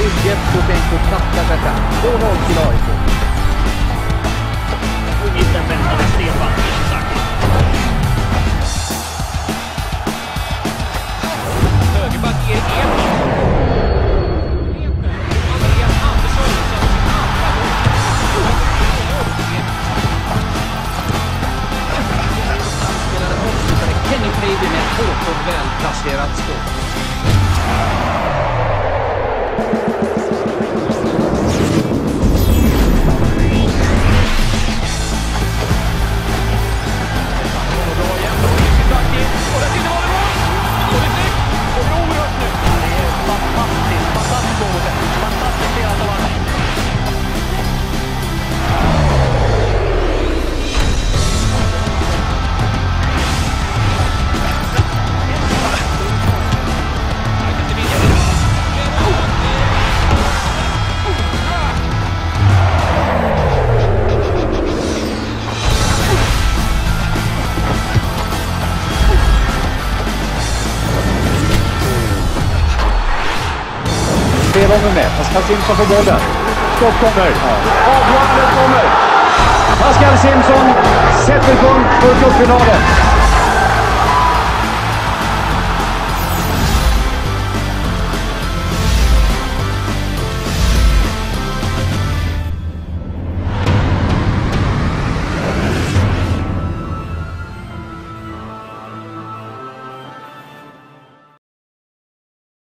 Jevtusenko kattar sig fram. 2-0 till AIK. Och mitten väntade Stefan Ishizaki. Högerback Erik Edman. Andreas Andersson som spelade avslutade Kenny Pavey med ett hårt och välplacerat skott. Gånger med. Pascal Simpson på bollen. Stopp kommer. Avgörandet kommer. Pascal Simpson sätter punkt för cupfinalen.